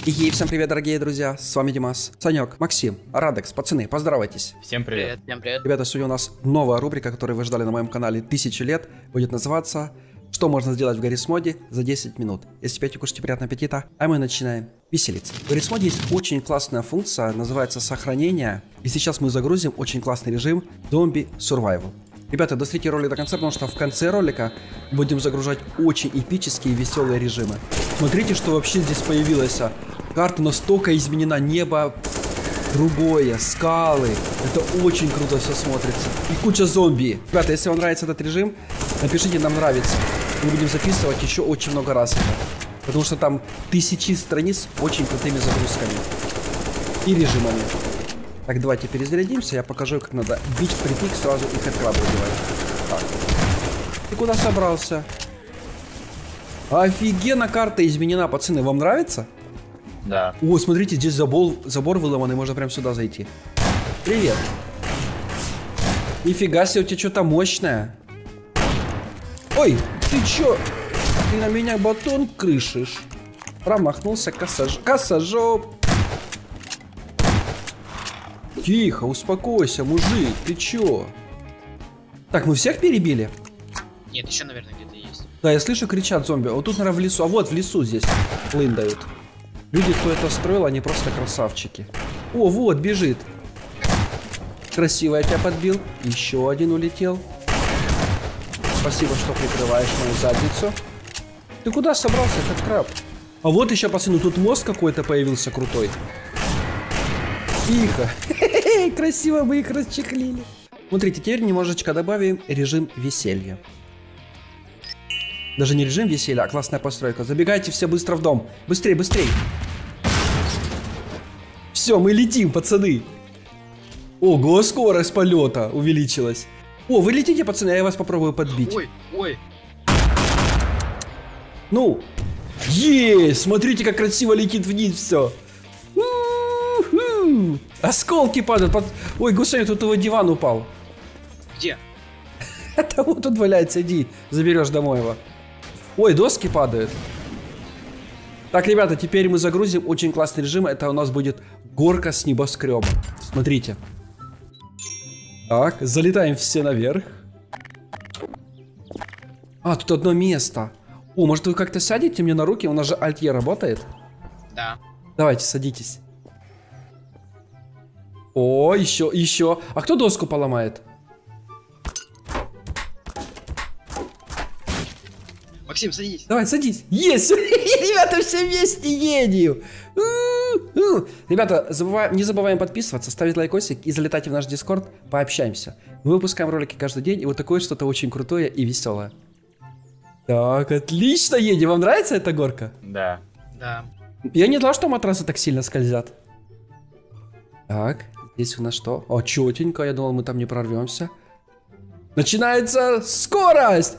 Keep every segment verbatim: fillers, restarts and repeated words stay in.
И всем привет, дорогие друзья, с вами Димас, Санек, Максим, Радекс, пацаны, поздоровайтесь. Всем привет. Привет, всем привет. Ребята, сегодня у нас новая рубрика, которую вы ждали на моем канале тысячи лет, будет называться «Что можно сделать в Garry's Mod за десять минут». Если пьете, кушайте, приятного аппетита, а мы начинаем веселиться. В Garry's Mod есть очень классная функция, называется сохранение, и сейчас мы загрузим очень классный режим Zombie Survival. Ребята, досмотрите ролик до конца, потому что в конце ролика будем загружать очень эпические и веселые режимы. Смотрите, что вообще здесь появилось. Карта настолько изменена, небо другое, скалы. Это очень круто все смотрится. И куча зомби. Ребята, если вам нравится этот режим, напишите, нам нравится. Мы будем записывать еще очень много раз. Потому что там тысячи страниц с очень крутыми загрузками и режимами. Так, давайте перезарядимся, я покажу, как надо бить впритык, сразу их откладывать. Так. Ты куда собрался? Офигенно, карта изменена, пацаны, вам нравится? Да. О, смотрите, здесь забор, забор выломанный, можно прям сюда зайти. Привет. Нифига себе, у тебя что-то мощное. Ой, ты чё? Ты на меня батон крышишь. Промахнулся, косаж... косажоп. Тихо, успокойся, мужик, ты чё? Так, мы всех перебили? Нет, еще, наверное, где-то есть. Да, я слышу, кричат зомби. Вот тут, наверное, в лесу. А вот в лесу здесь лындают. Люди, кто это строил, они просто красавчики. О, вот, бежит. Красиво я тебя подбил. Еще один улетел. Спасибо, что прикрываешь мою задницу. Ты куда собрался, как краб? А вот еще, пацаны, тут мост какой-то появился крутой. Тихо. Красиво мы их расчехлили. Смотрите, теперь немножечко добавим режим веселья. Даже не режим веселья, а классная постройка. Забегайте все быстро в дом. Быстрей, быстрей. Все, мы летим, пацаны. Ого, скорость полета увеличилась. О, вы летите, пацаны, а я вас попробую подбить. Ой, ой. Ну, есть, смотрите, как красиво летит вниз все. Осколки падают. Под... Ой, гусыня, тут его диван упал. Где? Это вот тут валяется, иди, заберешь домой его. Ой, доски падают. Так, ребята, теперь мы загрузим очень классный режим. Это у нас будет горка с небоскреба. Смотрите. Так, залетаем все наверх. А, тут одно место. О, может вы как-то сядете мне на руки? У нас же Alt-E работает. Да. Давайте, садитесь. О, еще, еще. А кто доску поломает? Максим, садись. Давай, садись. Есть! Ребята, все вместе едем. Ребята, забываем, не забываем подписываться, ставить лайкосик и залетайте в наш Дискорд, пообщаемся. Мы выпускаем ролики каждый день, и вот такое что-то очень крутое и веселое. Так, отлично едем. Вам нравится эта горка? Да. Да. Я не знал, что матрасы так сильно скользят. Так, здесь у нас что? О, четенько, я думал, мы там не прорвемся. Начинается скорость!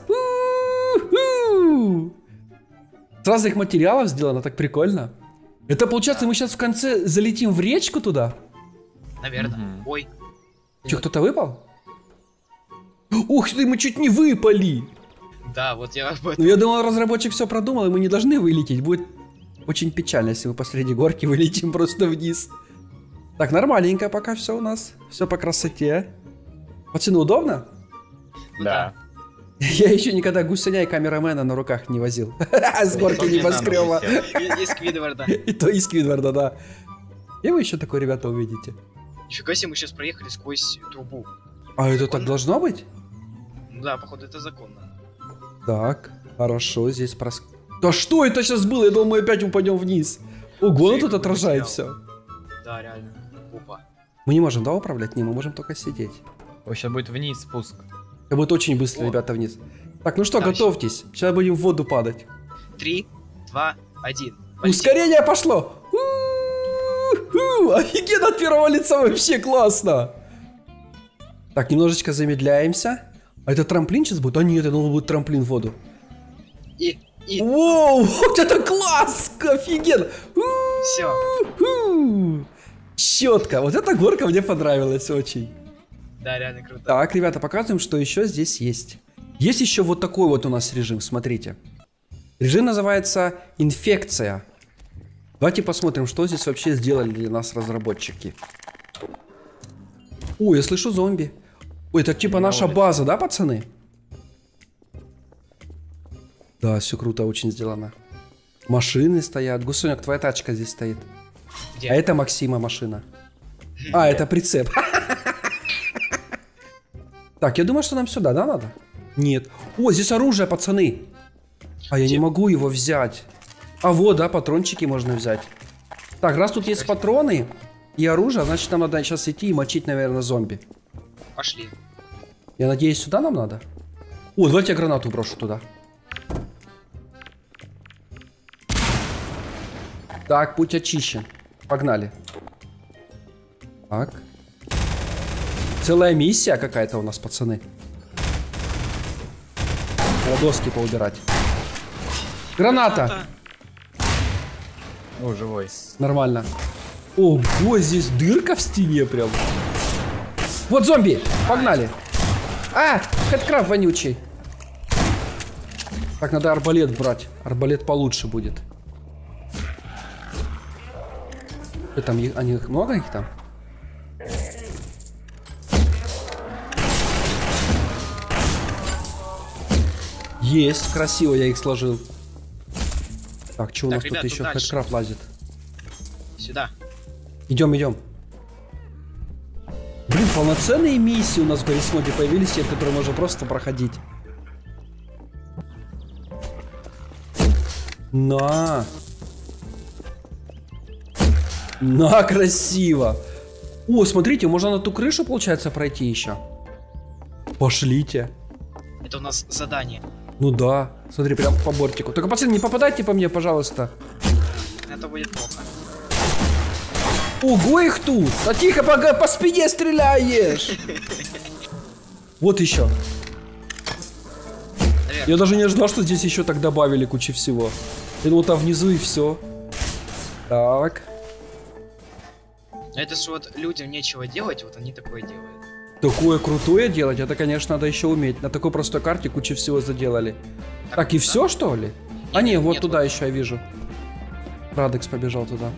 С разных материалов сделано, так прикольно. Это получается, мы сейчас в конце залетим в речку туда? Наверное. Угу. Ой. Че, кто-то выпал? Ух ты, мы чуть не выпали! Да, вот я об Ну, этом. я думал, разработчик все продумал, и мы не должны вылететь. Будет очень печально, если мы посреди горки вылетим просто вниз. Так, нормальненько пока все у нас. Все по красоте. Пацаны, удобно? Да. Я еще никогда гусеня и камерамена на руках не возил. С горки небоскреба. Из Сквидварда. И то из Сквидварда, да. И вы еще такое, ребята, увидите. Нифига себе, мы сейчас проехали сквозь трубу. А это так должно быть? Ну да, походу это законно. Так, хорошо, здесь прос... Да что это сейчас было? Я думал, мы опять упадем вниз. Ого, ну тут отражает все. Да, реально. Опа. Мы не можем, да, управлять? Не, мы можем только сидеть. Сейчас будет вниз спуск. Это будет очень быстро, О. ребята, вниз. Так, ну что, Да, готовьтесь. Сейчас будем в воду падать. Три, два, один. Ускорение пошло! У-у-у! Офигенно, от первого лица вообще классно! Так, немножечко замедляемся. А это трамплин сейчас будет? А нет, я думал, будет трамплин в воду. И, и, Воу, вот это класс! Офигенно! все. Четко. Вот эта горка мне понравилась очень. Да, реально круто. Так, ребята, показываем, что еще здесь есть. Есть еще вот такой вот у нас режим, смотрите. Режим называется инфекция. Давайте посмотрим, что здесь вообще сделали для нас разработчики. О, я слышу зомби. Ой, это типа наша база, да, пацаны? Да, все круто, очень сделано. Машины стоят. Гусонек, твоя тачка здесь стоит. Где? А это Максима машина. А, это прицеп. Так, я думаю, что нам сюда, да, надо? Нет. О, здесь оружие, пацаны. А я не могу его взять. А вот, да, патрончики можно взять. Так, раз тут есть патроны и оружие, значит, нам надо сейчас идти и мочить, наверное, зомби. Пошли. Я надеюсь, сюда нам надо? О, давайте я гранату брошу туда. Так, путь очищен. Погнали. Так. Целая миссия какая-то у нас, пацаны. О, доски поубирать. Граната! О, живой. Нормально. Ого, здесь дырка в стене прям. Вот зомби! Погнали! А! Хэдкрафт вонючий. Так, надо арбалет брать. Арбалет получше будет. Что там, они, их много их там? Есть, красиво я их сложил. Так, что у Так, нас ребят, тут тут еще дальше. хэдкрафт лазит? Сюда. Идем, идем. Блин, полноценные миссии у нас в Гаррисмоде появились, которые можно просто проходить. На. На, красиво. О, смотрите, можно на ту крышу, получается, пройти еще. Пошлите. Это у нас задание. Ну да, смотри, прям по бортику. Только, пацаны, не попадайте по мне, пожалуйста. Это будет плохо. Ого, их тут! А тихо, по, по спине стреляешь! Вот еще. Наверное. Я даже не ожидал, что здесь еще так добавили кучу всего. И вот там внизу и все. Так. Это же вот людям нечего делать, вот они такое делают. Такое крутое делать, это, конечно, надо еще уметь. На такой простой карте кучу всего заделали. Так, так и да? Все, что ли? А не, вот нет, туда вот. Еще я вижу. Радекс побежал туда.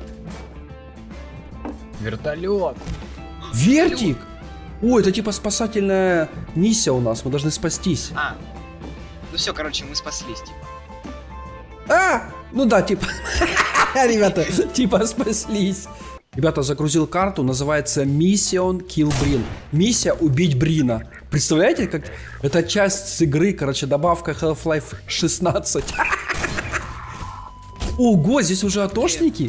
Вертолет. Вертик? О, это типа спасательная миссия у нас. Мы должны спастись. А. Ну все, короче, мы спаслись, типа. А! Ну да, типа. Ребята, типа спаслись. Ребята, загрузил карту, называется Mission Kill Brin. Миссия убить Брина. Представляете, как это часть с игры, короче, добавка Half-Life шестнадцать. Ого, здесь уже атошники.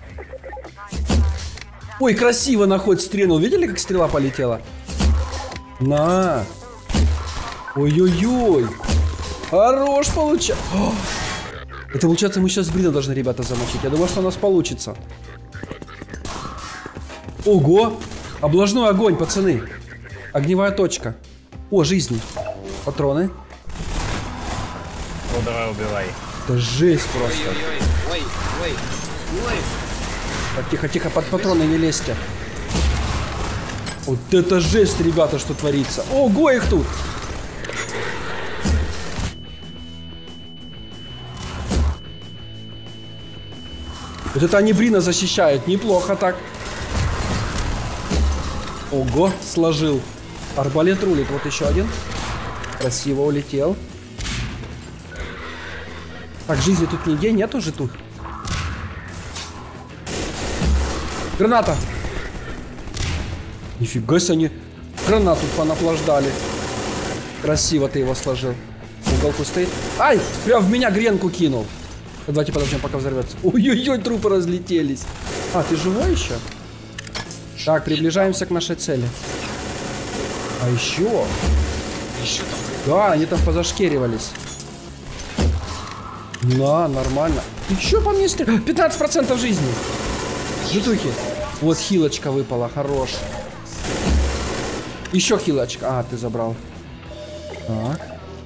Ой, красиво на ход стрельнул. Видели, как стрела полетела? На. Ой-ой-ой. Хорош получается. Это получается, мы сейчас Брина должны, ребята, замочить. Я думаю, что у нас получится. Ого! Облажной огонь, пацаны. Огневая точка. О, жизни. Патроны. Ну давай убивай. Это жесть просто. Ой, ой, ой, ой. Так, тихо, тихо, под патроны не лезьте. Вот это жесть, ребята, что творится. Ого, их тут. Вот это они Брина защищают. Неплохо так. Ого, сложил. Арбалет рулит. Вот еще один. Красиво улетел. Так, жизни тут нигде нет уже тут. Граната. Нифига себе они гранату понаплаждали. Красиво ты его сложил. В уголку стоит. Ай, прям в меня гренку кинул. Давайте подождем, пока взорвется. Ой-ой-ой, трупы разлетелись. А, ты живой еще? Так, приближаемся к нашей цели. А еще? Еще там. Да, они там позашкеривались. На, нормально. Ты че по мне стреляешь? пятнадцать процентов жизни. Житухи. Вот хилочка выпала, хорош. Еще хилочка. А, ты забрал. Так.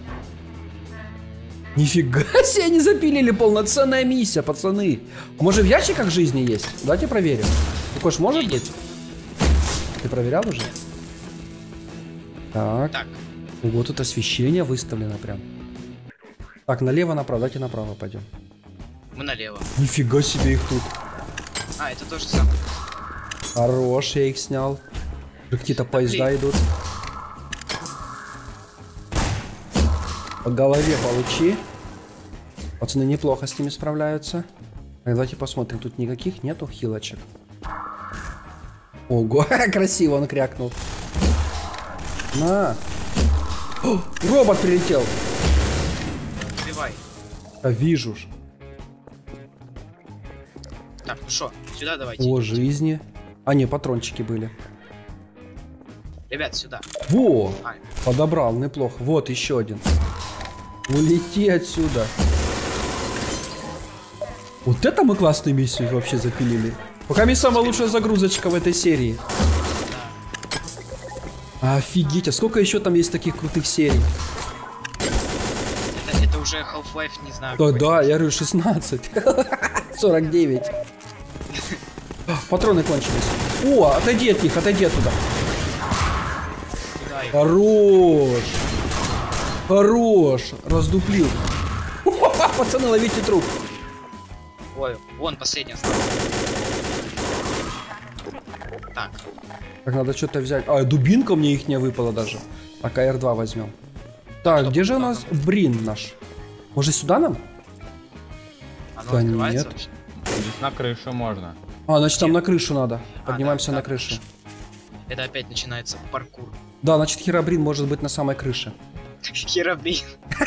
Нифига себе, они запилили, полноценная миссия, пацаны. Может, в ящиках жизни есть? Давайте проверим. Ну, Кош, может быть? Ты проверял уже? Так. Так. Вот тут освещение выставлено прям. Так, налево, направо. Давайте направо пойдем. Мы налево. Нифига себе их тут. А, это тоже самое. Хорош, я их снял. Какие-то поезда блин. идут. По голове получи. Пацаны неплохо с ними справляются. Так, давайте посмотрим. Тут никаких нету хилочек. Ого, красиво он крякнул. На. О, робот прилетел. Убивай. А вижу ж. Так, ну что, сюда давайте. О, жизни. А, не, патрончики были. Ребят, сюда. Во! А, Подобрал, неплохо. Вот еще один. Улети отсюда. Вот это мы классную миссию вообще запилили. Пока мне самая лучшая загрузочка в этой серии. Офигеть, а сколько еще там есть таких крутых серий? это, это уже Half-Life, не знаю. Да, какой. да, я говорю шестнадцать. сорок девять. Патроны кончились. О, отойди от них, отойди оттуда. Туда их. Хорош. Хорош. Раздуплил. Пацаны, ловите труп. Ой, вон последний остался. Так, Так, надо что-то взять. А, дубинка мне их не выпала даже. А К Р два возьмем. Так, Что, где же у куда нас Брин наш? Может сюда нам? оно Да открывается нет. вообще? Здесь на крышу можно. А, значит там на крышу надо. А, Поднимаемся да, на да, крышу. Это опять начинается паркур. Да, значит Херобрин может быть на самой крыше. Херобрин.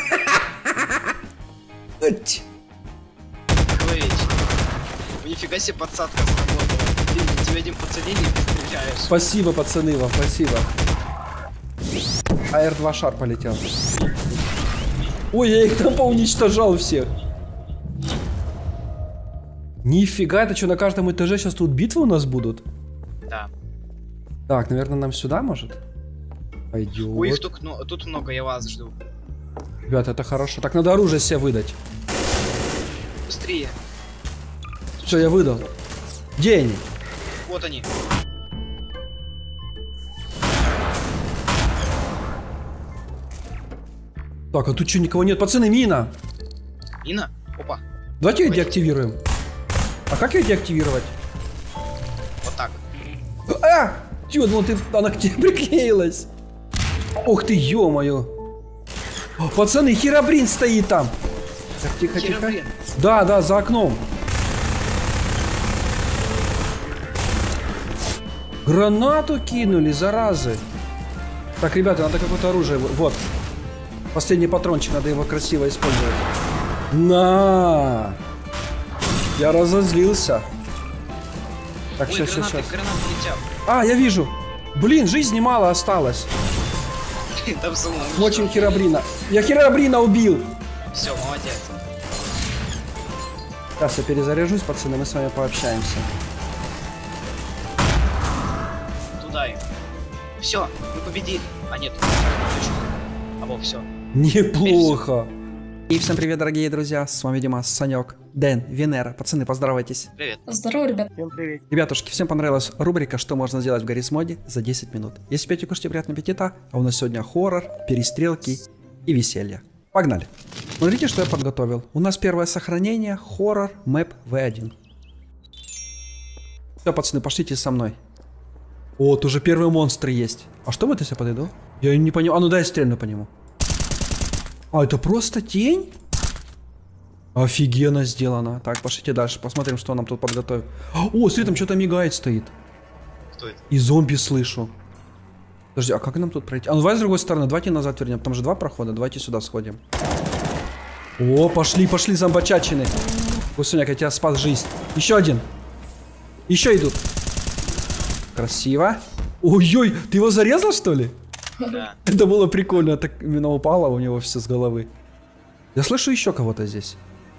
Ой, нифига себе подсадка сработала. Блин, у тебя один подсадили и ты стреляешь. Спасибо, пацаны, вам спасибо. А Р два шар полетел. Ой, я их там поуничтожал всех. Нифига, это что, на каждом этаже сейчас тут битвы у нас будут? Да. Так, наверное, нам сюда, может? Пойдет. Ой, их тут, ну, тут много, я вас жду. Ребята, это хорошо. Так, надо оружие себе выдать. Быстрее. Все, я выдал. Где они? Вот они. Так, а тут что, никого нет? Пацаны, мина! Ина? Опа. Давайте ее Давайте. деактивируем. А как ее деактивировать? Вот так. А! Чё, ну ты, она к тебе приклеилась. Ух ты, ё-моё. О, пацаны, Херобрин стоит там. Так, тихо, тихо. Херобрин. Да, да, за окном. Гранату кинули, заразы. Так, ребята, надо какое-то оружие. Вот. Последний патрончик, надо его красиво использовать. На! Я разозлился. Так, Ой, сейчас, сейчас, гранаты, сейчас. гранаты летят. А, я вижу. Блин, жизни мало осталось. Там самому Мочим Херобрина. Я Херобрина убил. Все, молодец. Сейчас я перезаряжусь, пацаны, мы с вами пообщаемся. Туда их. Все, мы победили. А нет. А вот все. Неплохо. И всем привет, дорогие друзья. С вами Дима, Санек, Дэн, Венера. Пацаны, поздоровайтесь. Привет. Здорово, ребят. Всем привет. Ребятушки, всем понравилась рубрика «Что можно сделать в Гаррис моде за десять минут». Если пьете, кушайте, приятного аппетита. А у нас сегодня хоррор, перестрелки и веселье. Погнали. Смотрите, что я подготовил. У нас первое сохранение, хоррор, мэп вэ один. Все, пацаны, пошлите со мной. О, тут уже первые монстры есть. А что вот если я подойду? Я не понял. А ну дай я стрельну по нему. А, это просто тень? Офигенно сделано. Так, пошлите дальше, посмотрим, что нам тут подготовил. О, смотри, там что-то мигает стоит. Кто это? И зомби слышу. Подожди, а как нам тут пройти? А ну давай с другой стороны, давайте назад вернем. Там же два прохода, давайте сюда сходим. О, пошли, пошли зомбачачины. Гусуняк, я тебя спас жизнь. Еще один. Еще идут. Красиво. Ой-ой, ты его зарезал, что ли? Да. Это было прикольно, так именно упало у него все с головы. Я слышу еще кого-то здесь.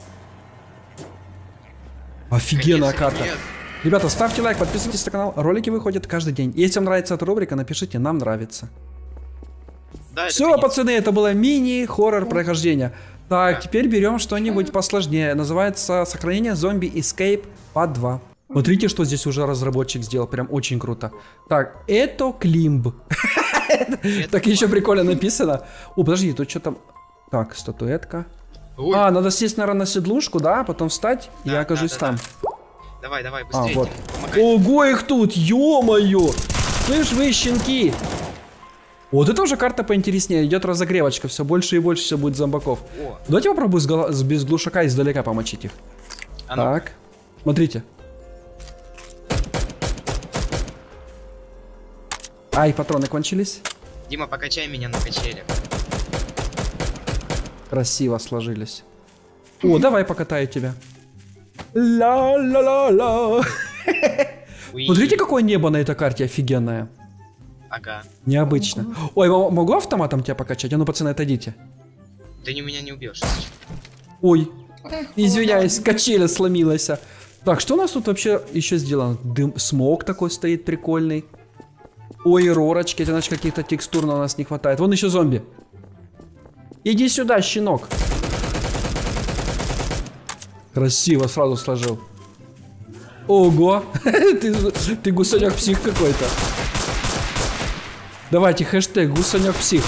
Офигенная Конечно, карта. нет. Ребята, ставьте лайк, подписывайтесь на канал, ролики выходят каждый день. Если вам нравится эта рубрика, напишите «Нам нравится». Да, это Все, конец. пацаны, это было мини-хоррор прохождения. Так, Да. теперь берем что-нибудь посложнее. Называется «Сохранение зомби Escape Part два». Смотрите, что здесь уже разработчик сделал, прям очень круто. Так, это Климб. Так еще прикольно написано. О, подожди, тут что там... Так, статуэтка. Ой. А, надо сесть, наверное, на седлушку, да, потом встать, и Да, я окажусь да, да, там. да. Давай, давай, А, быстрее. вот. Помогай. Ого, их тут, ё-моё! Слышь, вы, щенки! Вот это уже карта поинтереснее, идет разогревочка, все больше и больше все будет зомбаков. О, Давайте попробую с, гла- с- без глушака издалека помочить их. а ну. Так, смотрите. Ай, патроны кончились. Дима, покачай меня на качелях. Красиво сложились. О, давай покатаю тебя. Ла-ла-ла-ла. Уи. Смотрите, какое небо на этой карте офигенное. Ага. Необычно. Ой, м- могу автоматом тебя покачать? А ну, пацаны, отойдите. Ты не меня не убьешь. Ой, извиняюсь, качеля сломилась. Так, что у нас тут вообще еще сделано? Дым, смог такой стоит прикольный. Ой, ророчки, это значит каких-то текстур у нас не хватает. Вон еще зомби. Иди сюда, щенок. Красиво сразу сложил. Ого, ты, ты гусанек-псих какой-то. Давайте хэштег гусанек-псих.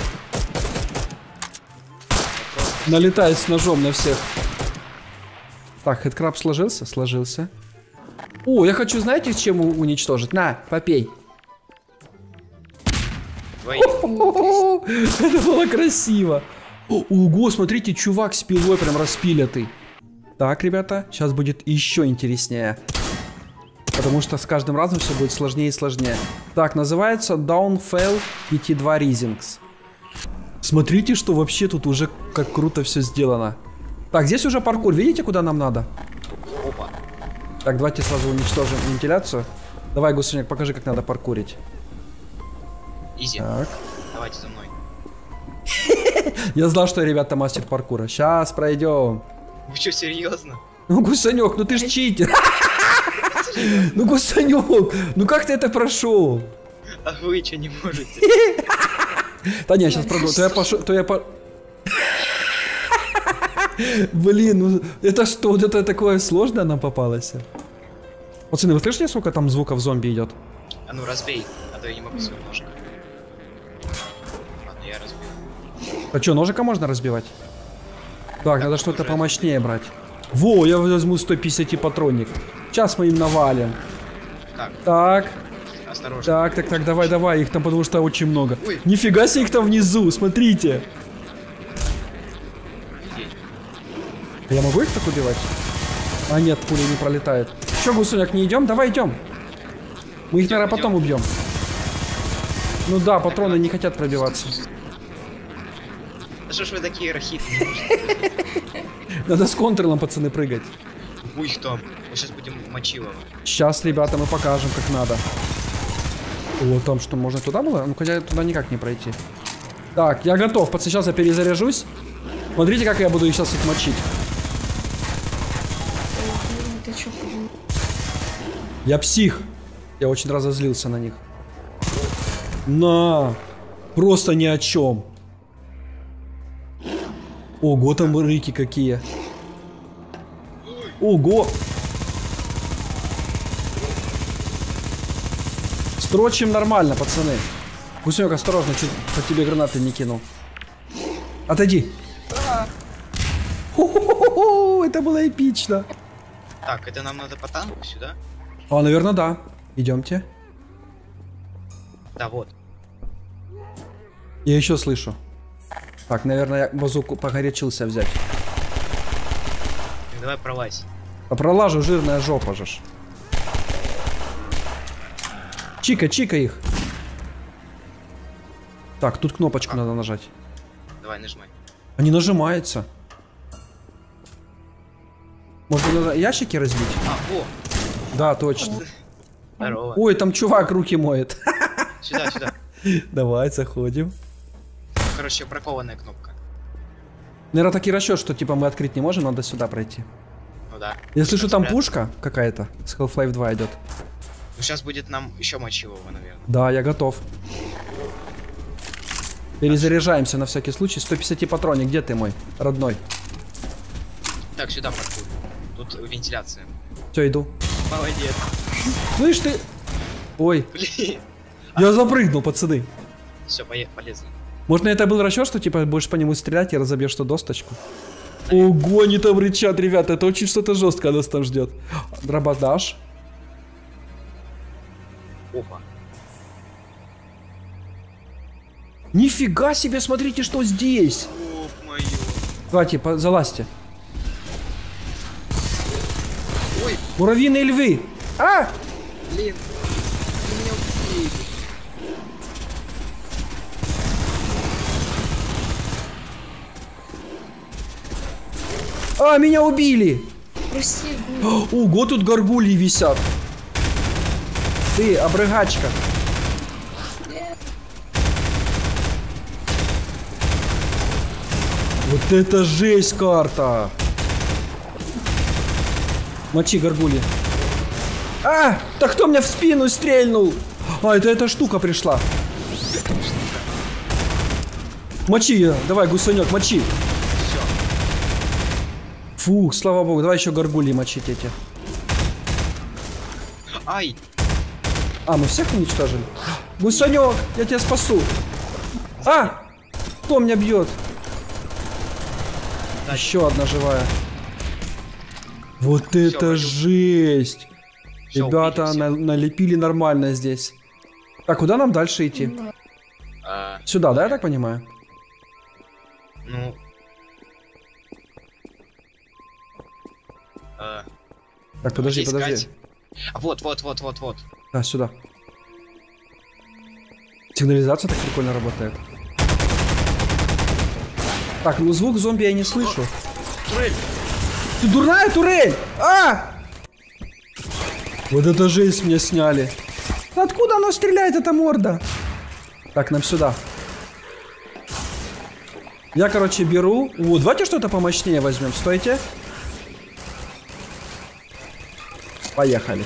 Налетает с ножом на всех. Так, хэдкраб сложился? Сложился. О, я хочу, знаете, чем у- уничтожить? На, попей. Твои. Это было красиво. Ого, смотрите, чувак с пилой прям распилятый. Так, ребята, сейчас будет еще интереснее. Потому что с каждым разом все будет сложнее и сложнее. Так, называется Downfall пять два Risings. Смотрите, что вообще тут уже как круто все сделано. Так, здесь уже паркур. Видите, куда нам надо? Опа. Так, давайте сразу уничтожим вентиляцию. Давай, гусеняк, покажи, как надо паркурить. Изи. Так. Давайте за мной. Я знал, что ребята мастер паркура. Сейчас пройдем. Вы что, серьезно? Ну, гусанек, ну ты ж читер. Ну, гусанек, ну как ты это прошел? А вы что не можете? Да не, сейчас пройду. То я пошел, то я по... Блин, ну это что, вот это такое сложное нам попалось? Пацаны, вы слышите, сколько там звуков зомби идет? А ну разбей, а то я не могу свой ножик. Ладно, я разбил. А что, ножика можно разбивать? Так, надо что-то помощнее брать. Во, я возьму сто пятьдесят патронник. Сейчас мы им навалим. Как? Так, Осторожно. так, так, так, давай, давай, их там потому что очень много. Ой. Нифига себе, их там внизу, смотрите. Офигеть. Я могу их так убивать? А нет, пули не пролетают. Че, гусуняк, не идем? Давай идем. Мы их, Идем, наверное, потом убьем. Ну да, патроны не хотят пробиваться. Да что ж вы такие рахитные? Надо с контролом, пацаны, прыгать. Уй, их там. Мы сейчас будем мочилово. Сейчас, ребята, мы покажем, как надо. О, там что, можно туда было? Ну, хотя туда никак не пройти. Так, я готов, пацаны, сейчас я перезаряжусь. Смотрите, как я буду сейчас их мочить. Ты чё, блин? Я псих. Я очень разозлился на них. На! Просто ни о чем. Ого, там рыки какие. Ого! Строчим нормально, пацаны. Гусенек, осторожно, чуть по тебе гранаты не кинул. Отойди. Хо-хо-хо-хо, это было эпично. Так, это нам надо по танку сюда? А, наверное, да. Идемте. Да, вот. Я еще слышу. Так, наверное, я базуку погорячился взять. Давай пролазь. А пролажу, жирная жопа же. ж. Чика, чика их. Так, тут кнопочку А. надо нажать. Давай, нажимай. А не нажимается. Может, надо ящики разбить? А, о, Да, точно. здорово. Ой, там чувак руки моет. Сюда, сюда. Давай, заходим. Короче, бракованная кнопка. Наверное, такой расчет, что типа мы открыть не можем, надо сюда пройти. Ну да. Я слышу, там Спрятать. пушка какая-то с Half-Life два идет. Ну сейчас будет нам еще мочилово, наверное. Да, я готов. Перезаряжаемся на всякий случай. сто пятьдесят патроник, где ты мой, родной? Так, сюда паркур. Тут вентиляция. Все, иду. Молодец. Слышь ты... Ой, Блин. я запрыгнул, пацаны. Все, полезно. Можно это был расчет, что типа будешь по нему стрелять и разобьешь ту досточку? Ого, они там рычат, ребята. Это очень что-то жесткое нас там ждет. Дрободаж. Опа. Нифига себе, смотрите, что здесь. Оп, мою. Давайте, по- залазьте. Ой, Муравьиные львы. А! блин. Вы меня убили. А, меня убили. Прости, Гу. Ого, тут горгульи висят. Ты, обрыгачка. Вот это жесть карта. Мочи горгульи. А! Да кто мне в спину стрельнул? А, это эта штука пришла. Мочи ее. Давай, гусанек, мочи. Все. Фух, слава богу. Давай еще горгульи мочить эти. Ай. А, мы всех уничтожили? Гусанек, я тебя спасу. А! Кто меня бьет? Да. Еще одна живая. Вот это пойдем. жесть. Всё, Ребята убили на- налепили нормально здесь. Так, куда нам дальше идти? А, Сюда, да, я так понимаю? ну. А, Так, подожди, где подожди. искать? А вот, вот, вот, вот, вот. Да, сюда. Сигнализация так прикольно работает. Так, ну звук зомби я не слышу. Турель. Ты дурная турель! А! Вот это жесть меня сняли. Откуда она стреляет, эта морда? Так, нам сюда. Я, короче, беру... О, давайте что-то помощнее возьмем. Стойте. Поехали.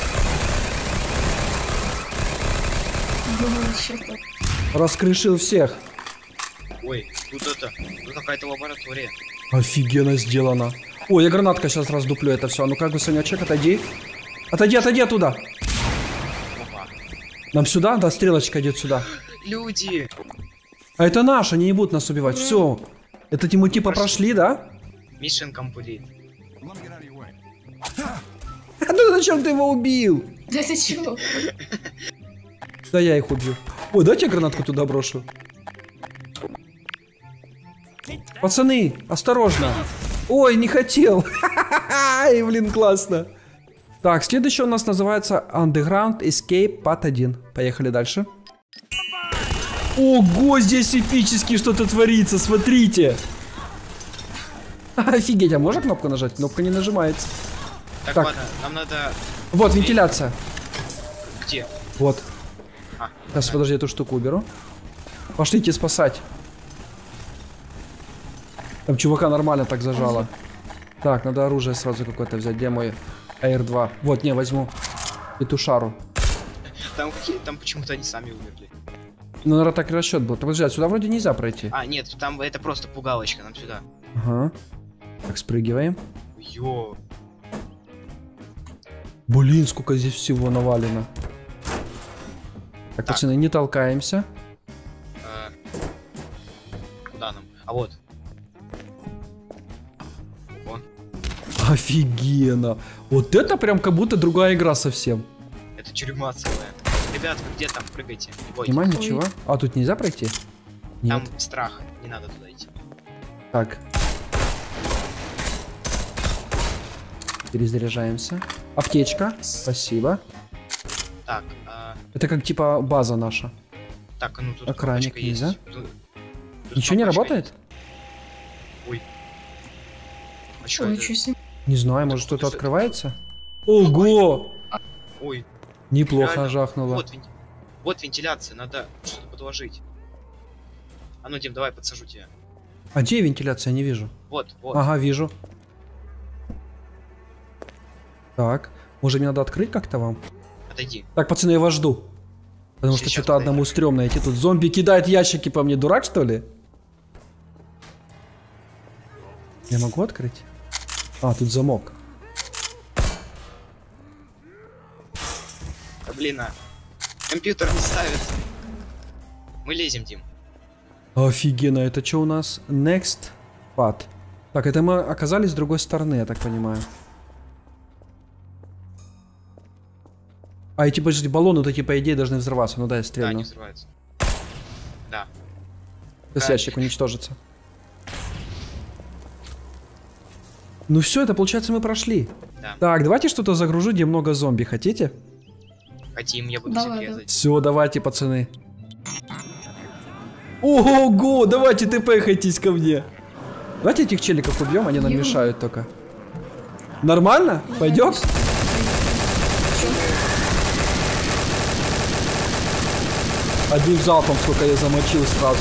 Думаю, что-то. Раскрышил всех. Ой, тут это, тут какая-то лаборатория. Офигенно сделано. О, я гранаткой сейчас раздуплю это все. А ну как бы, Санечек, отойди. Отойди, отойди оттуда. Опа. Нам сюда? Да, стрелочка идет сюда. Люди. А это наши, они не будут нас убивать. Все. Это мы типа прошли, да? Mission complete. А ну зачем ты его убил? Да ты чего? Да я их убью. Ой, дайте я гранатку туда брошу. Пацаны, осторожно. Ой, не хотел. Ай, блин, классно. Так, следующий у нас называется Underground Escape Part один. Поехали дальше. Ого, здесь эпически что-то творится, смотрите. Офигеть, а можно кнопку нажать? Кнопка не нажимается. Так, Так. ладно, нам надо... Вот, вентиляция. Где? Вот. А, Сейчас, подожди, эту штуку уберу. Пошлите спасать. Там чувака нормально так зажало. Так, надо оружие сразу какое-то взять. Где мой Эйр два? Вот, не, возьму. Петушару. там какие... Там почему-то они сами умерли. Ну, наверное, так и расчет был. Подожди, а сюда вроде нельзя пройти. А, нет, там это просто пугалочка, нам сюда. Ага. Так, спрыгиваем. Йо. Блин, сколько здесь всего навалено. Так, Так. пацаны, не толкаемся. А, куда нам? А вот. О, Офигенно. Вот это прям как будто другая игра совсем. это тюрьма целая. Ребят, вы где там? Прыгайте. Не бойтесь. Понимаю, ничего. А, тут нельзя пройти? Нет. Там страх. Не надо туда идти. Так. Перезаряжаемся. Аптечка. Спасибо. Так, а, Это как типа база наша. так, ну тут Экранник кнопочка есть. нельзя? Тут- тут Ничего не кнопочка работает? есть. Ой. А чё Ой, это? ничего себе. Не знаю, может что-то что- открывается? Ого! Ой, Неплохо реально. жахнуло. Вот, вен- вот вентиляция, надо что-то подложить. А ну, Дим, давай подсажу тебя. А где вентиляция? Не вижу. Вот, вот. Ага, вижу. Так, может мне надо открыть как-то вам? Отойди. Так, пацаны, я вас жду. Потому что Сейчас что-то одному стрёмно идти. Тут зомби кидает ящики по мне. Дурак, что ли? Я могу открыть? А, тут замок. Да блин, а. Компьютер не ставит. Мы лезем, Дим. Офигенно, это что у нас? Next pad. Так, это мы оказались с другой стороны, я так понимаю. А эти, подожди, баллоны, вот эти, по идее, должны взрываться. Ну да, я Да, стрельну. они взрываются. Да. Сейчас ящик уничтожится. Ну все, это получается мы прошли. Да. Так, давайте что-то загружу, где много зомби. Хотите? Хотим, я буду Давай, всех резать. Все, давайте, пацаны. Ого, давайте тпхайтесь ко мне. Давайте этих челиков убьем, они нам Ё. мешают только. Нормально? Пойдет? Одним залпом сколько я замочил сразу.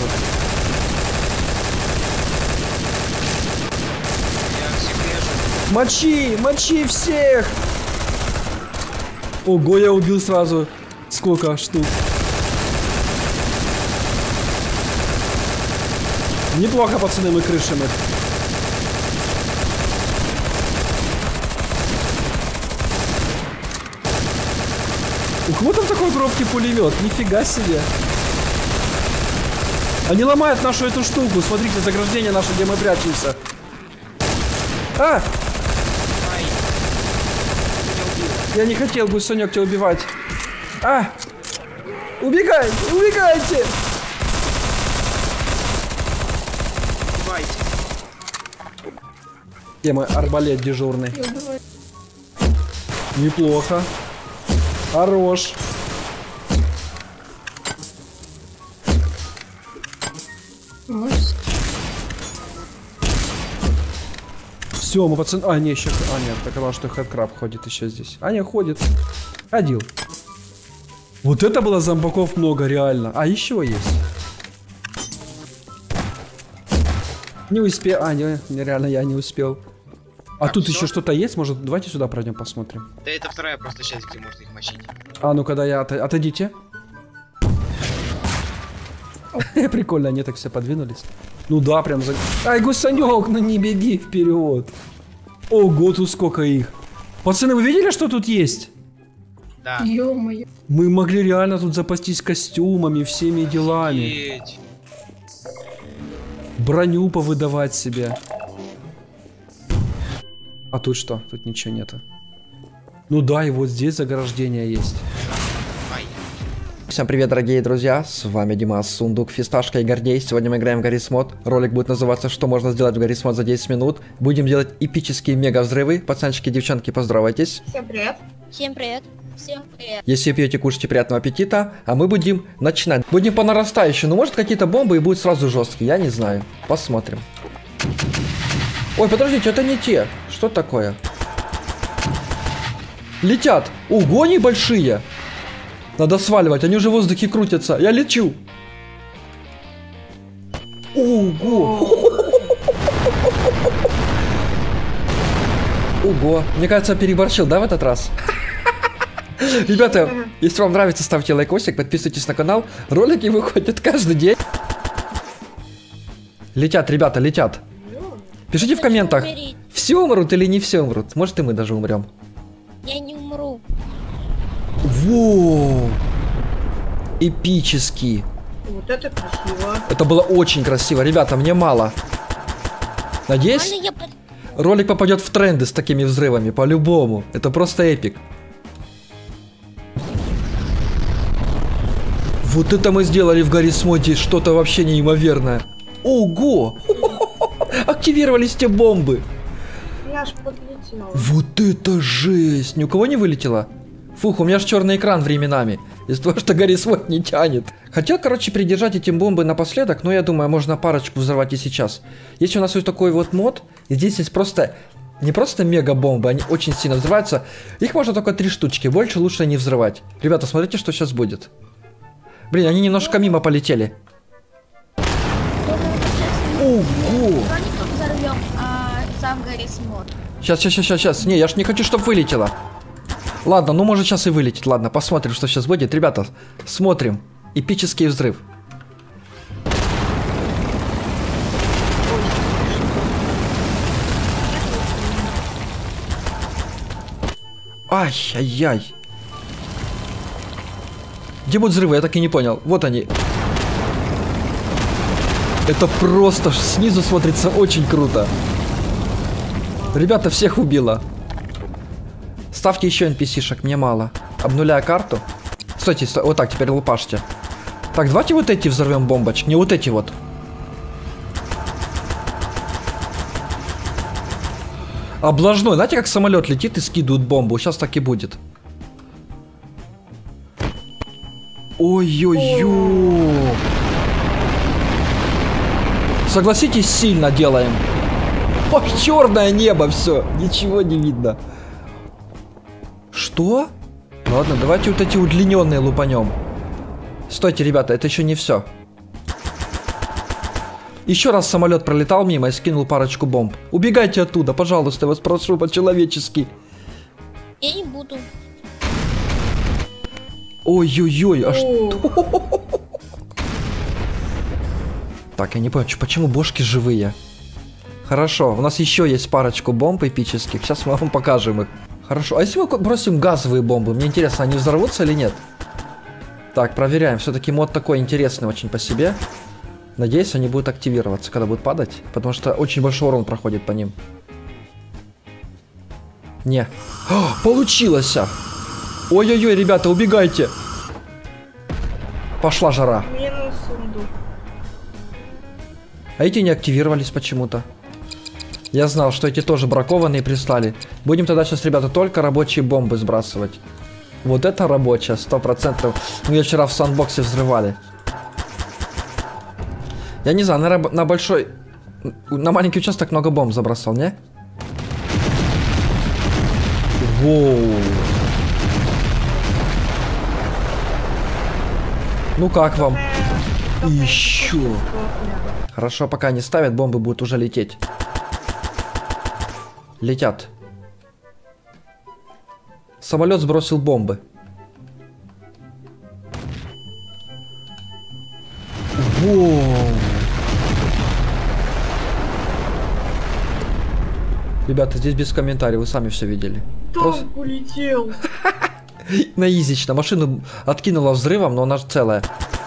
Я всех режу. Мочи, мочи всех! Ого, я убил сразу. Сколько штук? Неплохо, пацаны, мы крышим их. У кого там такой громкий пулемет? Нифига себе. Они ломают нашу эту штуку. Смотрите, заграждение наше, где мы прячемся. А! Ай. Меня убило. Я не хотел, гусенек, тебя убивать. А! Убегай! Убегайте! Убивайте. Где мой арбалет дежурный? Я убиваю. Неплохо. Хорош. Может. Все, мы пацаны... А, не, еще... А, нет, так оказалось, что хэдкраб ходит еще здесь. А, не, ходит. Ходил. Вот это было зомбаков много, реально. А, еще есть. Не успел. А, не, реально я не успел. А Так, тут всё? еще что-то есть? Может, давайте сюда пройдем, посмотрим. Да это вторая просто часть, где можно их мочить. А ну когда я... От... Отойдите. Прикольно, они так все подвинулись. Ну да, прям за... Ай, гусанек, ну не беги вперед. Ого, тут сколько их. Пацаны, вы видели, что тут есть? Да. Ё-моё. Мы могли реально тут запастись костюмами, всеми делами. Офигеть. Броню повыдавать себе. А тут что? Тут ничего нету. Ну да, и вот здесь заграждение есть. Ай. Всем привет, дорогие друзья, с вами Димас, Сундук, Фисташка и Гордей. Сегодня мы играем в Гаррис Мод. Ролик будет называться «Что можно сделать в Гаррис Мод за десять минут». Будем делать эпические мега взрывы. Пацанчики, девчонки, поздоровайтесь. Всем привет. Всем привет. Всем привет. Если пьете, кушайте, приятного аппетита. А мы будем начинать. Будем по нарастающей. Ну, может, какие-то бомбы и будут сразу жесткие. Я не знаю. Посмотрим. Ой, подождите, это не те. Что такое? Летят. Ого, они большие. Надо сваливать. Они уже в воздухе крутятся. Я лечу. Ого. Ого. Мне кажется, переборщил, да, в этот раз? Ребята, если вам нравится, ставьте лайкосик, подписывайтесь на канал. Ролики выходят каждый день. Летят, ребята, летят. Пишите в комментах, Умереть. все умрут или не все умрут. Может, и мы даже умрем. Я не умру. Воу. Эпический. Вот это красиво. Это было очень красиво. Ребята, мне мало. Надеюсь, Ладно, я под... ролик попадет в тренды с такими взрывами. По-любому. Это просто эпик. Вот это мы сделали в Гаррис Моде. Что-то вообще неимоверное. Ого! Активировались те бомбы. Я ж подлетела. Вот это жесть! Ни у кого не вылетело? Фух, у меня же черный экран временами. Из-за того, что Гаррис Мод не тянет. Хотел, короче, придержать эти бомбы напоследок, но я думаю, можно парочку взорвать и сейчас. Если у нас есть такой вот мод, и здесь есть просто... Не просто мега бомбы, они очень сильно взрываются. Их можно только три штучки, больше лучше не взрывать. Ребята, смотрите, что сейчас будет. Блин, они немножко мимо полетели. Ого! взорвем, а сам Гаррис Мод. Сейчас, сейчас, сейчас, сейчас. Не, я ж не хочу, чтобы вылетело. Ладно, ну может сейчас и вылетит. Ладно, посмотрим, что сейчас будет. Ребята, смотрим. Эпический взрыв. Ай-яй-яй. Где будут взрывы? Я так и не понял. Вот они. Это просто снизу смотрится очень круто. Ребята, всех убило. Ставьте еще эн пи си-шек, мне мало. Обнуляя карту. Стойте, стой, вот так, теперь лупашьте. Так, давайте вот эти взорвем бомбочки. Не вот эти вот. Облажной. Знаете, как самолет летит и скидывает бомбу? Сейчас так и будет. Ой-ой-ой. Согласитесь, сильно делаем. Ой, черное небо, все. Ничего не видно. Что? Ладно, давайте вот эти удлиненные лупанем. Стойте, ребята, это еще не все. Еще раз самолет пролетал мимо и скинул парочку бомб. Убегайте оттуда, пожалуйста, я вас прошу по-человечески. Я не буду. Ой-ой-ой, а что? Так, я не понял, почему бошки живые? Хорошо, у нас еще есть парочку бомб эпических. Сейчас мы вам покажем их. Хорошо, а если мы бросим газовые бомбы? Мне интересно, они взорвутся или нет? Так, проверяем. Все-таки мод такой интересный очень по себе. Надеюсь, они будут активироваться, когда будут падать. Потому что очень большой урон проходит по ним. Не. О, получилось! Ой-ой-ой, ребята, убегайте! Пошла жара. Минус сундук. А эти не активировались почему-то. Я знал, что эти тоже бракованные прислали. Будем тогда сейчас, ребята, только рабочие бомбы сбрасывать. Вот это рабочая, сто процентов. Мы ее вчера в сандбоксе взрывали. Я не знаю, на, на большой... На маленький участок много бомб забросал, не? Воу. Ну как вам? И еще. Хорошо, пока не ставят, бомбы будут уже лететь. Летят. Самолет сбросил бомбы. Воу. Ребята, здесь без комментариев, вы сами все видели. Танк Просто... улетел. На изично. Машину откинула взрывом, но она же целая.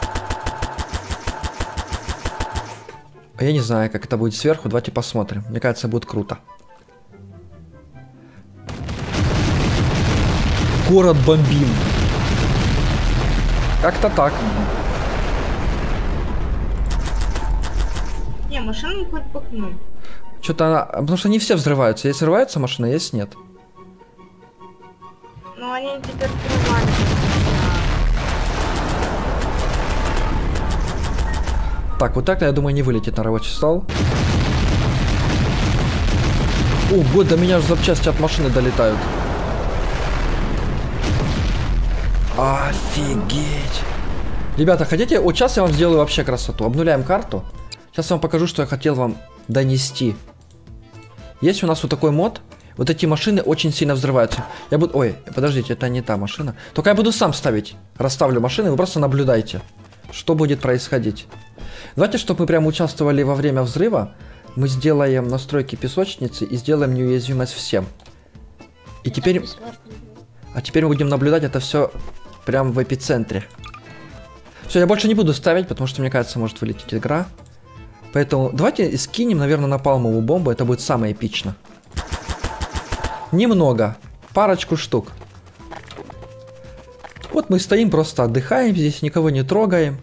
Я не знаю, как это будет сверху. Давайте посмотрим. Мне кажется, будет круто. Город бомбим. Как-то так. Не, машину хоть пукну. Что-то она... Потому что не все взрываются. Есть взрываются машины, а есть нет. Но они теперь проваливаются. Так, вот так, я думаю, не вылетит на рабочий стол. Ого, до меня же запчасти от машины долетают. Офигеть. Ребята, хотите? Вот сейчас я вам сделаю вообще красоту. Обнуляем карту. Сейчас я вам покажу, что я хотел вам донести. Есть у нас вот такой мод. Вот эти машины очень сильно взрываются. Я буду... Ой, подождите, это не та машина. Только я буду сам ставить. Расставлю машины, вы просто наблюдайте, что будет происходить. Давайте, чтобы мы прям участвовали во время взрыва, мы сделаем настройки песочницы и сделаем неуязвимость всем. И теперь... А теперь мы будем наблюдать это все прям в эпицентре. Все, я больше не буду ставить, потому что, мне кажется, может вылететь игра. Поэтому давайте скинем, наверное, напалмовую бомбу. Это будет самое эпично. Немного. Парочку штук. Вот мы стоим, просто отдыхаем здесь, никого не трогаем.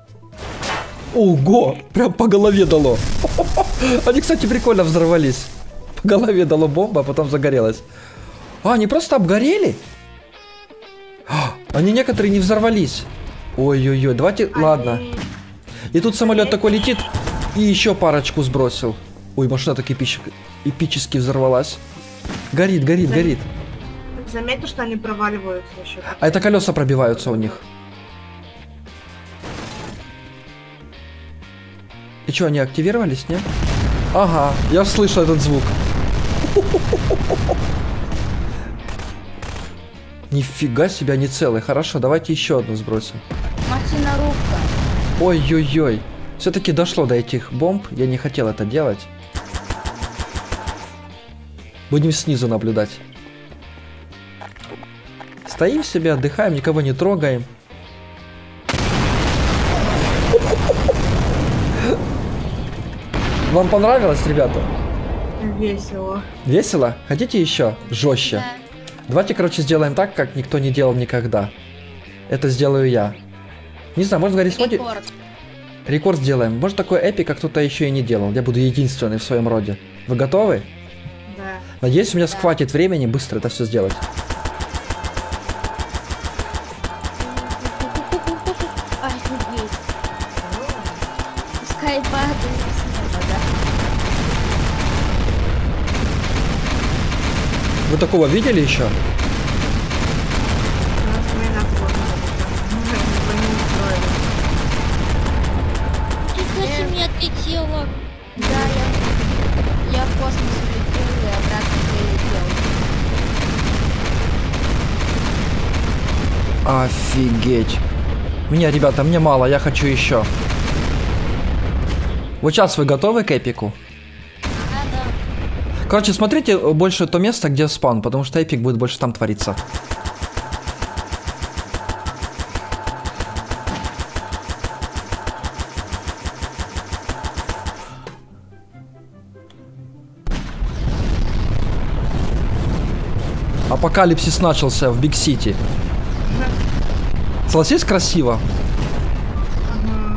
Ого! Прям по голове дало. Они, кстати, прикольно взорвались. По голове дало бомба, а потом загорелась. А, они просто обгорели? Они некоторые не взорвались. Ой-ой-ой, давайте, Они... ладно. И тут самолет такой летит. И еще парочку сбросил. Ой, машина так эпич... эпически взорвалась. Горит, горит, Зам... горит. Заметьте, что они проваливаются еще. А это колеса пробиваются у них. И что, они активировались, нет? Ага, я слышу этот звук. Нифига себе, они целые. Хорошо, давайте еще одну сбросим. Машина рубка. Ой-ой-ой. Все-таки дошло до этих бомб. Я не хотел это делать. Будем снизу наблюдать. Стоим себе, отдыхаем, никого не трогаем. Вам понравилось, ребята? Весело. Весело? Хотите еще? Жестче. Да. Давайте, короче, сделаем так, как никто не делал никогда. Это сделаю я. Не знаю, может, в Гаррисмоде... Рекорд. Рекорд сделаем. Может, такой эпик, как кто-то еще и не делал. Я буду единственный в своем роде. Вы готовы? Да. Надеюсь, у меня Да. схватит времени быстро это все сделать. Офигеть. Пускай падает снова, да? Вы такого видели еще? У нас война форма. Войну устроили. Ничего себе мне отлетело. Да, я, я в космос улетел и обратно прилетел. Офигеть. Мне, ребята, мне мало, я хочу еще. Вот сейчас вы готовы к эпику? А, да. Короче, смотрите больше то место, где спаун, потому что эпик будет больше там твориться. Апокалипсис начался в Биг Сити. Согласись, красиво? Ага.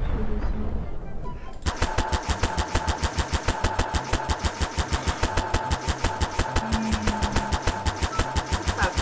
Так.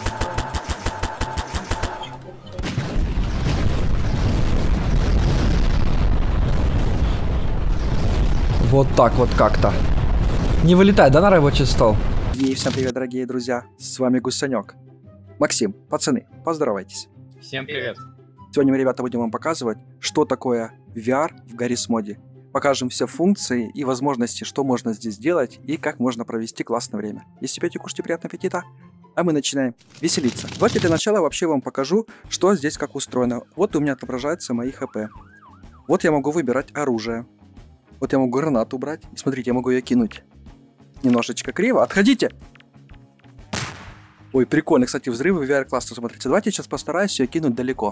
Вот так вот как-то. Не вылетай, да, на рабочий стол? И всем привет, дорогие друзья. С вами Гусанек. Максим, пацаны, поздоровайтесь. Всем привет. Сегодня мы, ребята, будем вам показывать, что такое ви ар в Гаррисмоде. Покажем все функции и возможности, что можно здесь делать и как можно провести классное время. Если пьете, кушайте, приятного аппетита. А мы начинаем веселиться. Давайте для начала вообще вам покажу, что здесь как устроено. Вот у меня отображаются мои хп. Вот я могу выбирать оружие. Вот я могу гранату брать. И смотрите, я могу ее кинуть. Немножечко криво. Отходите! Ой, прикольно. Кстати, взрывы в ви ар классно смотрите. Давайте я сейчас постараюсь ее кинуть далеко.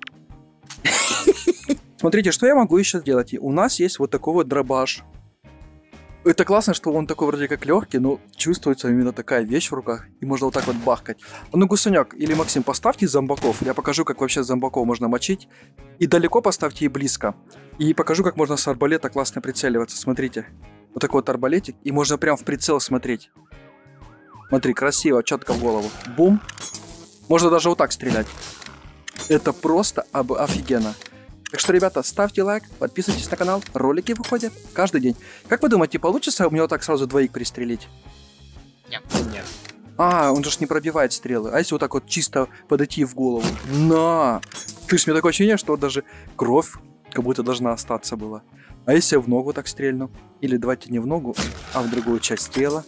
Смотрите, что я могу еще сделать. У нас есть вот такой вот дробаш. Это классно, что он такой вроде как легкий, но чувствуется именно такая вещь в руках. И можно вот так вот бахкать. Ну, Гусанек или Максим, поставьте зомбаков. Я покажу, как вообще зомбаков можно мочить. И далеко поставьте, и близко. И покажу, как можно с арбалета классно прицеливаться. Смотрите. Вот такой вот арбалетик. И можно прям в прицел смотреть. Смотри, красиво, четко в голову. Бум. Можно даже вот так стрелять. Это просто об- офигенно. Так что, ребята, ставьте лайк, подписывайтесь на канал. Ролики выходят каждый день. Как вы думаете, получится у меня вот так сразу двоих пристрелить? Нет. Нет. А, он же ж не пробивает стрелы. А если вот так вот чисто подойти в голову? На! Слышь, мне такое ощущение, что даже кровь как будто должна остаться была. А если я в ногу так стрельну? Или давайте не в ногу, а в другую часть тела.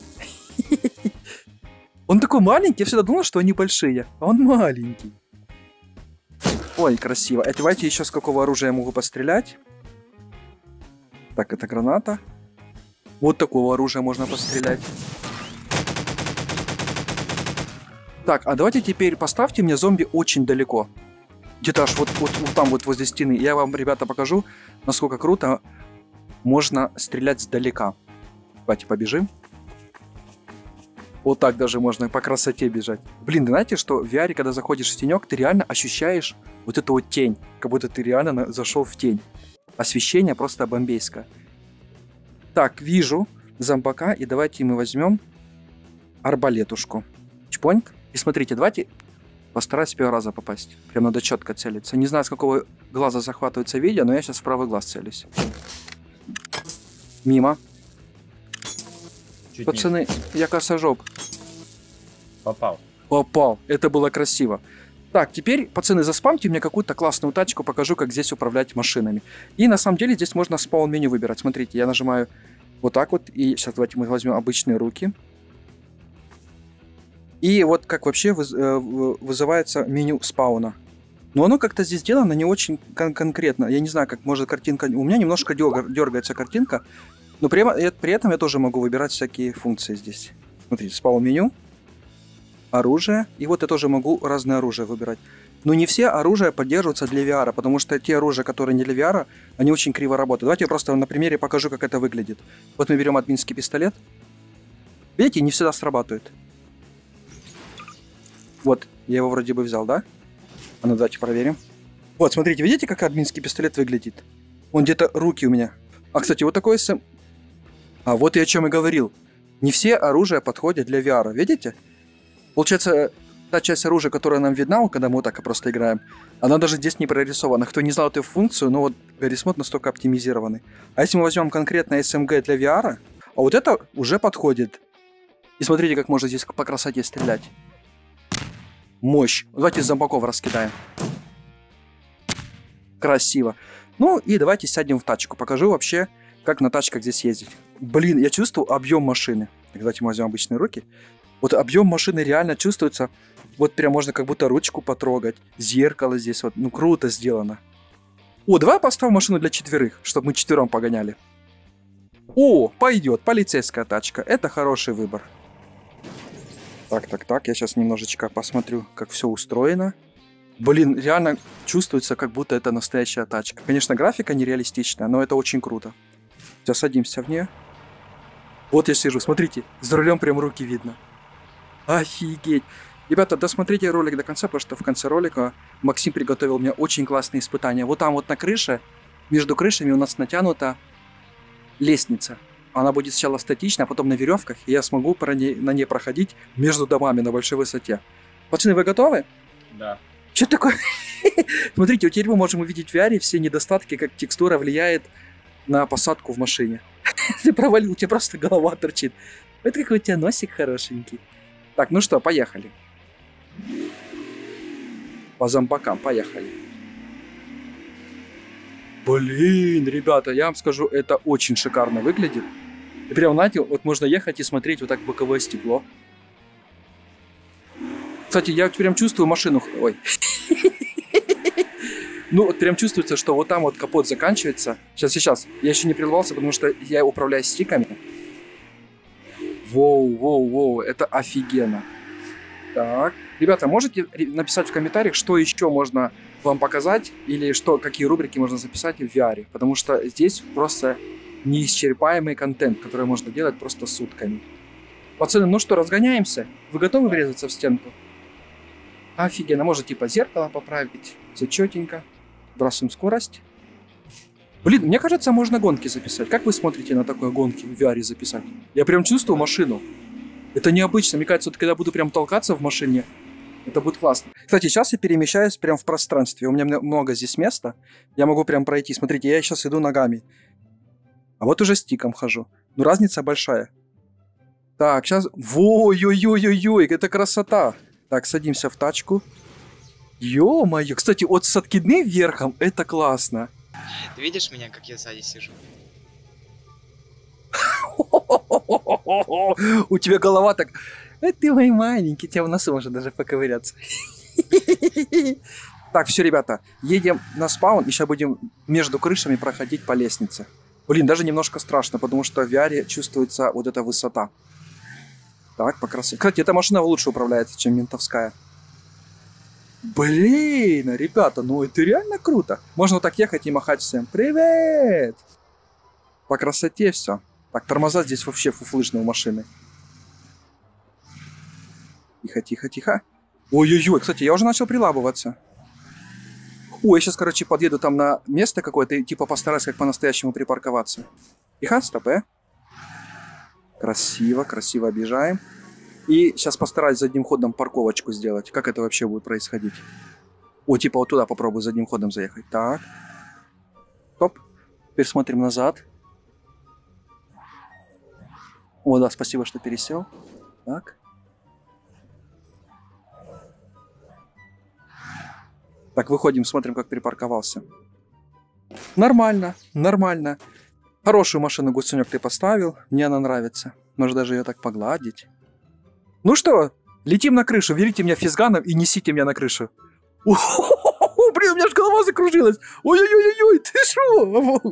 Он такой маленький, я всегда думал, что они большие. А он маленький. Ой, красиво. А давайте еще с какого оружия я могу пострелять. Так, это граната. Вот такого оружия можно пострелять. Так, а давайте теперь поставьте мне зомби очень далеко. Где-то аж вот, вот, вот там вот возле стены. Я вам, ребята, покажу, насколько круто можно стрелять сдалека. Давайте побежим. Вот так даже можно по красоте бежать. Блин, знаете, что в ви ар, когда заходишь в тенек, ты реально ощущаешь вот эту вот тень. Как будто ты реально на... зашел в тень. Освещение просто бомбейское. Так, вижу зомбака. И давайте мы возьмем арбалетушку. Чпоньк. И смотрите, давайте постараюсь с первого раза попасть. Прям надо четко целиться. Не знаю, с какого глаза захватывается видео, но я сейчас в правый глаз целюсь. Мимо. Чуть Пацаны, я косожоп. не попал. Попал. Это было красиво. Так, теперь, пацаны, заспамьте мне какую-то классную тачку, покажу, как здесь управлять машинами. И на самом деле здесь можно спаун-меню выбирать. Смотрите, я нажимаю вот так вот. И сейчас давайте мы возьмем обычные руки. И вот как вообще выз, э, вызывается меню спауна. Но оно как-то здесь сделано не очень кон- конкретно. Я не знаю, как может картинка... У меня немножко дёр- дергается картинка. Но при, при этом я тоже могу выбирать всякие функции здесь. Смотрите, спаун-меню. оружие. И вот я тоже могу разное оружие выбирать. Но не все оружия поддерживаются для ви ар, потому что те оружия, которые не для ви ар, они очень криво работают. Давайте я просто на примере покажу, как это выглядит. Вот мы берем админский пистолет. Видите, не всегда срабатывает. Вот, я его вроде бы взял, да? А ну давайте проверим. Вот, смотрите, видите, как админский пистолет выглядит? Он где-то руки у меня. А, кстати, вот такой сэм... А, вот и о чем и говорил. Не все оружия подходят для ви ар, видите? Получается, та часть оружия, которая нам видна, когда мы вот так просто играем, она даже здесь не прорисована. Кто не знал эту функцию, но вот Garry's Mod настолько оптимизированный. А если мы возьмем конкретно эс эм джи для ви ар, а вот это уже подходит. И смотрите, как можно здесь по красоте стрелять. Мощь. Давайте зомбаков раскидаем. Красиво. Ну и давайте сядем в тачку. Покажу вообще, как на тачках здесь ездить. Блин, я чувствую объем машины. Давайте мы возьмем обычные руки. Вот объем машины реально чувствуется. Вот прям можно как будто ручку потрогать. Зеркало здесь вот. Ну круто сделано. О, давай поставим машину для четверых, чтобы мы четвером погоняли. О, пойдет. Полицейская тачка. Это хороший выбор. Так, так, так. Я сейчас немножечко посмотрю, как все устроено. Блин, реально чувствуется, как будто это настоящая тачка. Конечно, графика нереалистичная, но это очень круто. Сейчас садимся в нее. Вот я сижу, смотрите, за рулем прям руки видно. Офигеть. Ребята, досмотрите ролик до конца, потому что в конце ролика Максим приготовил мне очень классные испытания. Вот там вот на крыше, между крышами у нас натянута лестница. Она будет сначала статична, а потом на веревках, и я смогу на ней, на ней проходить между домами на большой высоте. Пацаны, вы готовы? Да. Что такое? Смотрите, вот теперь мы можем увидеть в ви ар все недостатки, как текстура влияет на посадку в машине. Ты провалил, у тебя просто голова торчит. Это какой у тебя носик хорошенький. Так, ну что, поехали. По зомбакам, поехали. Блин, ребята, я вам скажу, это очень шикарно выглядит. И прям, знаете, вот можно ехать и смотреть вот так в боковое стекло. Кстати, я прям чувствую машину. Ой. Ну, вот прям чувствуется, что вот там вот капот заканчивается. Сейчас, сейчас. Я еще не прервался, потому что я управляю стиками. Воу, воу, воу. Это офигенно. Так. Ребята, можете написать в комментариях, что еще можно вам показать, или что, какие рубрики можно записать в ви ар. Потому что здесь просто неисчерпаемый контент, который можно делать просто сутками. Пацаны, ну что, разгоняемся? Вы готовы врезаться в стенку? Офигенно. Может, типа зеркало поправить. Все четенько. Бросаем скорость. Блин, мне кажется, можно гонки записать. Как вы смотрите на такое гонки в ви ар записать? Я прям чувствую машину. Это необычно. Мне кажется, вот когда буду прям толкаться в машине, это будет классно. Кстати, сейчас я перемещаюсь прям в пространстве. У меня много здесь места. Я могу прям пройти. Смотрите, я сейчас иду ногами. А вот уже стиком хожу. Ну, разница большая. Так, сейчас... Ой-ой-ой-ой-ой, это красота. Так, садимся в тачку. Ё-моё. Кстати, вот с откидным верхом это классно. Ты видишь меня, как я сзади сижу? У тебя голова так... Ты мой маленький, тебя в носу можно даже поковыряться. Так, все, ребята, едем на спаун, и сейчас будем между крышами проходить по лестнице. Блин, даже немножко страшно, потому что в ви ар чувствуется вот эта высота. Так, по красоте. Кстати, эта машина лучше управляется, чем ментовская. Блин, ребята, ну это реально круто. Можно вот так ехать и махать всем. Привет! По красоте все. Так, тормоза здесь вообще фуфлыжные у машины. Тихо, тихо, тихо. Ой-ой-ой, кстати, я уже начал прилабываться. Ой, я сейчас, короче, подъеду там на место какое-то и типа постараюсь как по-настоящему припарковаться. Тихо, стоп, э. Красиво, красиво объезжаем. И сейчас постараюсь задним ходом парковочку сделать. Как это вообще будет происходить? О, типа вот туда попробую задним ходом заехать. Так. Стоп. Теперь смотрим назад. О, да, спасибо, что пересел. Так. Так, выходим, смотрим, как припарковался. Нормально, нормально. Хорошую машину, Гусенек, ты поставил. Мне она нравится. Может даже ее так погладить. Ну что, летим на крышу. Верите меня физганом и несите меня на крышу. О, блин, у меня аж голова закружилась. Ой-ой-ой-ой, ты шо?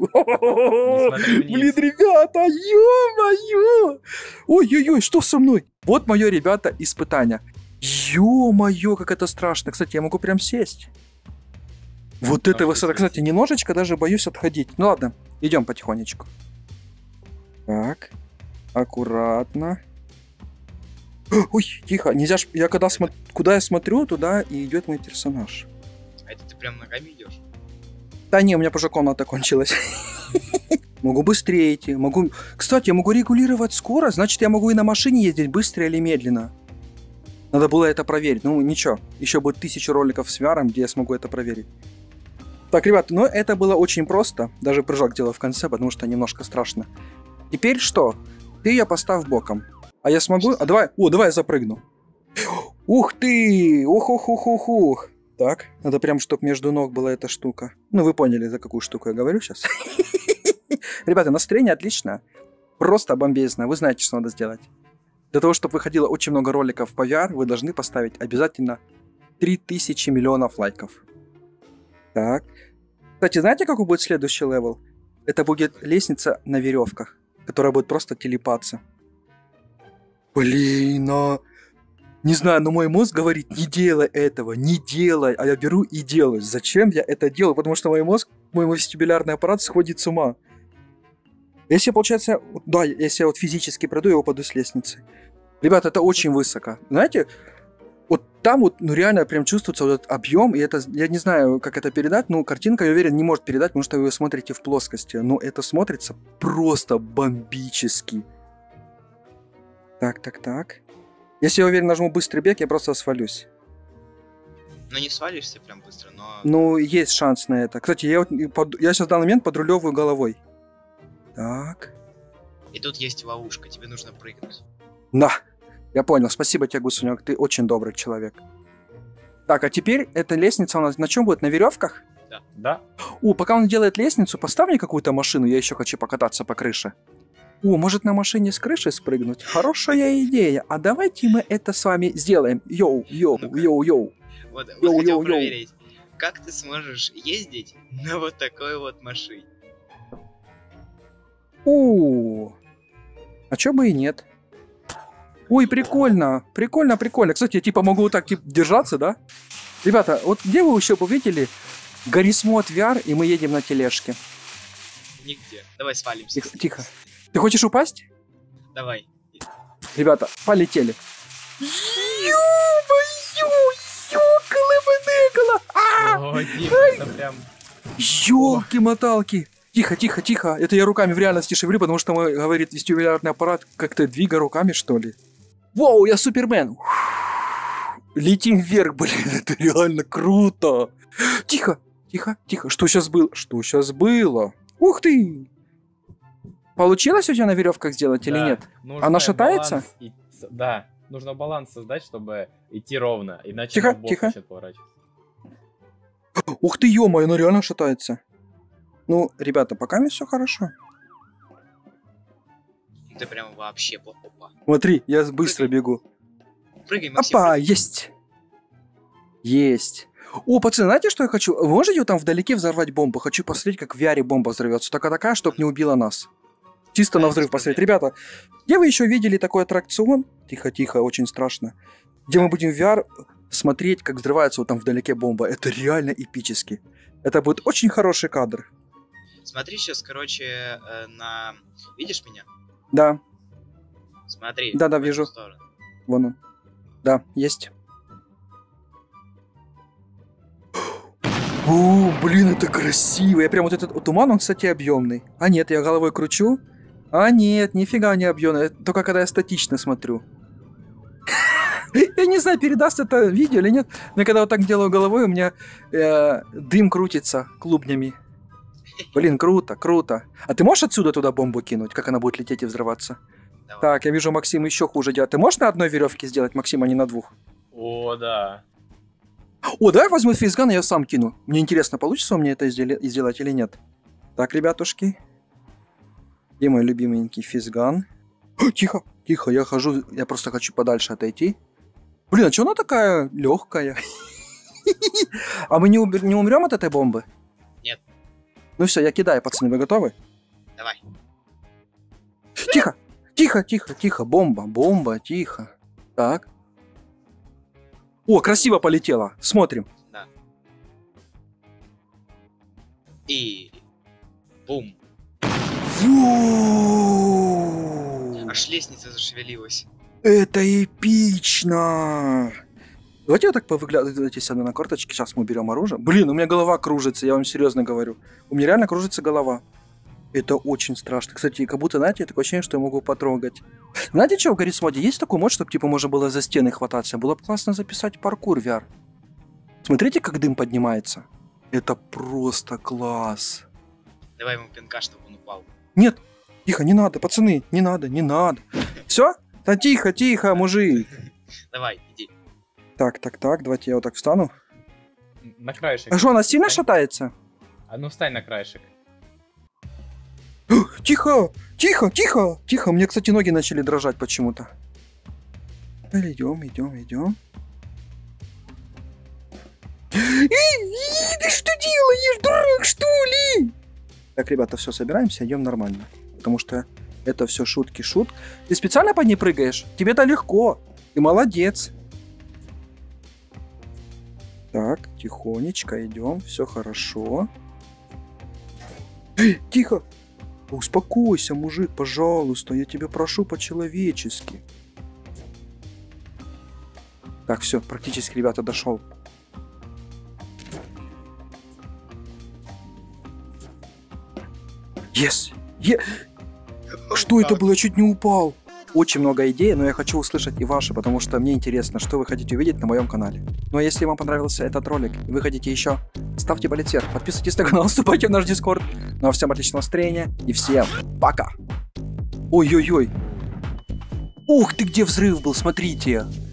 Блин, ребята, ё-моё. Ой-ой-ой, что со мной? Вот мое, ребята, испытание. Ё-моё, как это страшно. Кстати, я могу прям сесть. Вот это высота. Кстати, немножечко даже боюсь отходить. Ну ладно, идем потихонечку. Так, аккуратно. Ой, тихо, нельзя ж... Я когда смотрю, куда я смотрю, туда и идет мой персонаж. А это ты прям ногами идешь? Да не, у меня уже комната кончилась. Могу быстрее идти, могу... Кстати, я могу регулировать скорость, значит, я могу и на машине ездить быстро или медленно. Надо было это проверить. Ну, ничего, еще будет тысяча роликов с ви ар, где я смогу это проверить. Так, ребята, ну это было очень просто. Даже прыжок делал в конце, потому что немножко страшно. Теперь что? Ты ее поставь боком. А я смогу? А давай... О, давай я запрыгну. Ух ты! Ух-ух-ух-ух-ух. Так, надо прям, чтобы между ног была эта штука. Ну, вы поняли, за какую штуку я говорю сейчас. Ребята, настроение отличное. Просто бомбезно. Вы знаете, что надо сделать. Для того, чтобы выходило очень много роликов по ви ар, вы должны поставить обязательно три тысячи миллионов лайков. Так. Кстати, знаете, какой будет следующий левел? Это будет лестница на веревках, которая будет просто телепаться. Блин, а... Не знаю, но мой мозг говорит, не делай этого, не делай, а я беру и делаю. Зачем я это делаю? Потому что мой мозг, мой вестибулярный аппарат сходит с ума. Если, получается, да, если я вот физически пройду, я упаду с лестницы. Ребята, это очень высоко. Знаете, вот там вот, ну реально прям чувствуется вот этот объем, и это, я не знаю, как это передать, но картинка, я уверен, не может передать, потому что вы ее смотрите в плоскости. Но это смотрится просто бомбически. Так, так, так. Если я уверен, нажму быстрый бег, я просто свалюсь. Ну не свалишься прям быстро, но... Ну, есть шанс на это. Кстати, я, вот, я сейчас в данный момент подрулевываю головой. Так. И тут есть ловушка, тебе нужно прыгнуть. Да, я понял. Спасибо тебе, Гусунек, ты очень добрый человек. Так, а теперь эта лестница у нас на чем будет? На веревках? Да. Да. О, пока он делает лестницу, поставь мне какую-то машину, я еще хочу покататься по крыше. О, может на машине с крыши спрыгнуть? Хорошая идея. А давайте мы это с вами сделаем. Йоу, йоу, Ну-ка. йоу, йоу. Вот, вот Йоу, хотел йоу, йоу. проверить, как ты сможешь ездить на вот такой вот машине? О, а чё бы и нет. Ой, прикольно, прикольно, прикольно. Кстати, я типа могу вот так типа, держаться, да? Ребята, вот где вы еще увидели Гаррисмод ви ар, и мы едем на тележке? Нигде. Давай свалимся. Тихо, тихо. Ты хочешь упасть? Давай. Ребята, полетели. Ё-моё, ёкало-манекало! А! О, Дима, это прям... Ёлки-моталки! Тихо, тихо, тихо. Это я руками в реальности шевелю, потому что мой, говорит, вестибулярный аппарат как-то двигай руками, что ли. Воу, я Супермен! Летим вверх, блин, это реально круто! Тихо, тихо, тихо. Что сейчас было? Что сейчас было? Ух ты! Получилось у тебя на веревках сделать или Да, нет? нужно Она шатается? баланс и- Да, нужно баланс создать, чтобы идти ровно, иначе Тихо, на бок тихо. начнет поворачиваться. Ух ты, ё-моё, она реально шатается. Ну, ребята, пока мне все хорошо. Ты прям вообще опа. Смотри, я быстро бегу. Прыгай, Максим. Опа, есть. Есть. О, пацаны, знаете, что я хочу? Вы можете вот там вдалеке взорвать бомбу? Хочу посмотреть, как в ви ар бомба взорвется. Только такая, чтобы не убила нас. Чисто Да, на взрыв без посмотреть. проблем. Ребята, где вы еще видели такой аттракцион? Тихо-тихо, очень страшно. Где мы будем в ви ар смотреть, как взрывается вот там вдалеке бомба. Это реально эпически. Это будет очень хороший кадр. Смотри сейчас, короче, э, на... Видишь меня? Да, Смотри. Да-да, в эту вижу. сторону. вон он. Да, есть. О, блин, это красиво. Я прям вот этот вот туман, он, кстати, объемный. А нет, я головой кручу. А нет, нифига не объемный. Только когда я статично смотрю. Я не знаю, передаст это видео или нет. Но когда вот так делаю головой, у меня э, дым крутится клубнями. Блин, круто, круто. А ты можешь отсюда туда бомбу кинуть, как она будет лететь и взрываться? Давай. Так, я вижу, Максим еще хуже делает. Ты можешь на одной веревке сделать, Максим, а не на двух? О, да. О, давай возьму фейсган, и я сам кину. Мне интересно, получится у меня это сдел- сделать или нет. Так, ребятушки. Где мой любименький фейсган? О, тихо, тихо, я хожу, я просто хочу подальше отойти. Блин, а что она такая легкая? А мы не, убер- не умрем от этой бомбы? Нет. Ну все, я кидаю, пацаны, вы готовы? Давай. Тихо, тихо, тихо, тихо, бомба, бомба, тихо. Так. О, красиво полетело. Смотрим. Да. И... Бум. Воу! Аж лестница зашевелилась. Это эпично! Давайте вот так повыглядывайте сюда на карточке. Сейчас мы берем оружие. Блин, у меня голова кружится, я вам серьезно говорю. У меня реально кружится голова. Это очень страшно. Кстати, как будто, знаете, такое ощущение, что я могу потрогать. Знаете, что в Гаррис моде есть такой мод, чтобы типа можно было за стены хвататься? Было бы классно записать паркур ви ар. Смотрите, как дым поднимается. Это просто класс. Давай ему пинка, чтобы он упал. Нет, тихо, не надо, пацаны, не надо, не надо. Все? Да тихо, тихо, мужик. Давай, иди. Так, так, так, давайте я вот так встану. На краешек. А что, она сильно шатается? А ну встань на краешек. Тихо, тихо, тихо, тихо. Мне, кстати, ноги начали дрожать почему-то. Идем, идем, идем. Ты что делаешь, дурак, что ли? Так, ребята, все, собираемся, идем нормально. Потому что это все шутки, шут. Ты специально по ней прыгаешь? Тебе-то легко. Ты молодец. Так, тихонечко идем, все хорошо. Тихо. Успокойся, мужик, пожалуйста, я тебя прошу по-человечески. Так, все, практически, ребята, дошел. Yes! Е... Что это было? Я чуть не упал. Очень много идей, но я хочу услышать и ваши, потому что мне интересно, что вы хотите увидеть на моем канале. Ну а если вам понравился этот ролик и вы хотите еще, ставьте палец вверх, подписывайтесь на канал, вступайте в наш дискорд. Ну а всем отличного настроения и всем пока. Ой-ой-ой. Ух ты, где взрыв был, смотрите.